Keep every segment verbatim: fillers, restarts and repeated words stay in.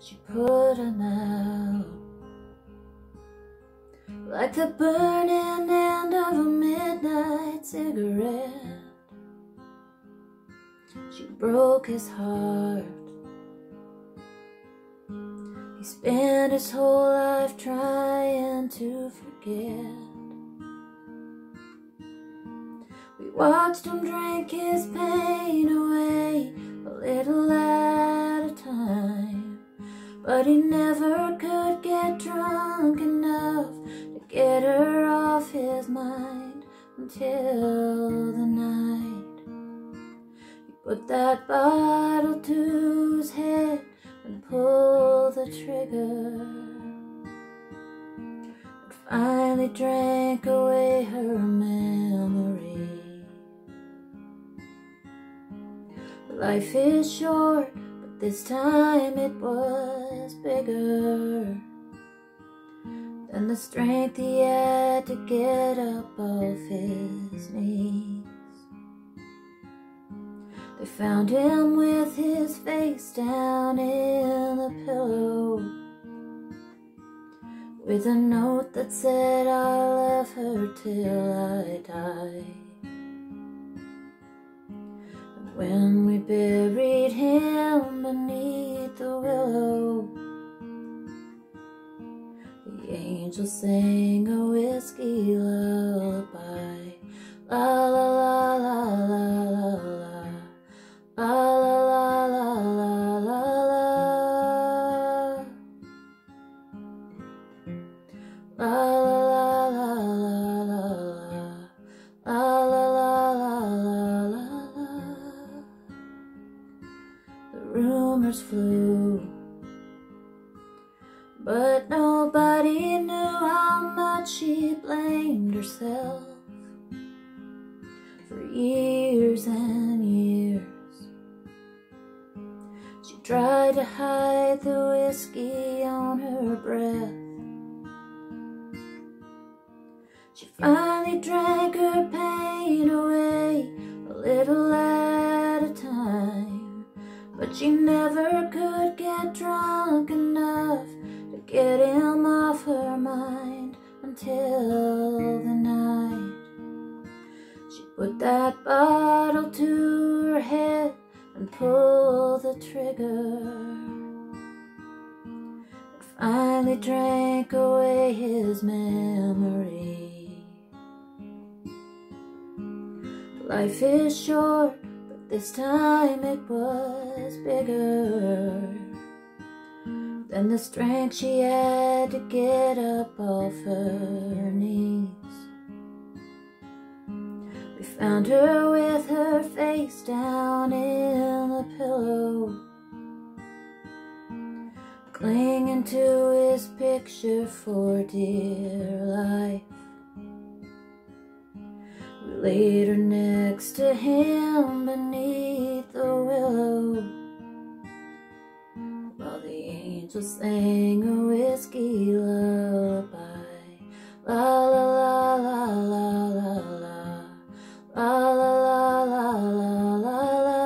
she put him out. Like the burning end of a midnight cigarette, she broke his heart. He spent his whole life trying to forget. We watched him drink his pain away, a little at a time, but he never could get drunk enough to get her off his mind until the night he put that bottle to his head and pulled the trigger, and finally drank away her memory. Life is short, but this time it was bigger than the strength he had to get up off his knees. They found him with his face down in the pillow, with a note that said, "I'll love her till I die." And when we buried him beneath the willow, the angel sang a whiskey lullaby. La la la la la la la. La la la la la la la. La la la la la la la. La la la la la la la. The rumors flew, but nobody knew how much she blamed herself for years and years. She tried to hide the whiskey on her breath. She finally drank her pain away, a little at a time, but she never could get drunk enough to get him off her mind until the night she put that bottle to her head and pulled the trigger, and finally drank away his memory. Life is short, but this time it was bigger than the strength she had to get up off her knees. We found her with her face down in the pillow, clinging to his picture for dear life. We laid her next to him beneath the willow, while the angel sang a whiskey lullaby. La la la la la la la. La la la la la la la.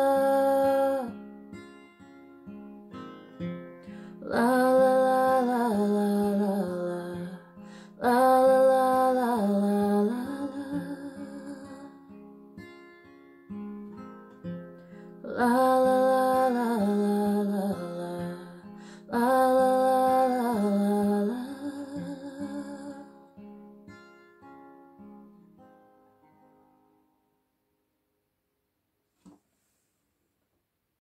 La la la la la la la. La la la la la la la. La la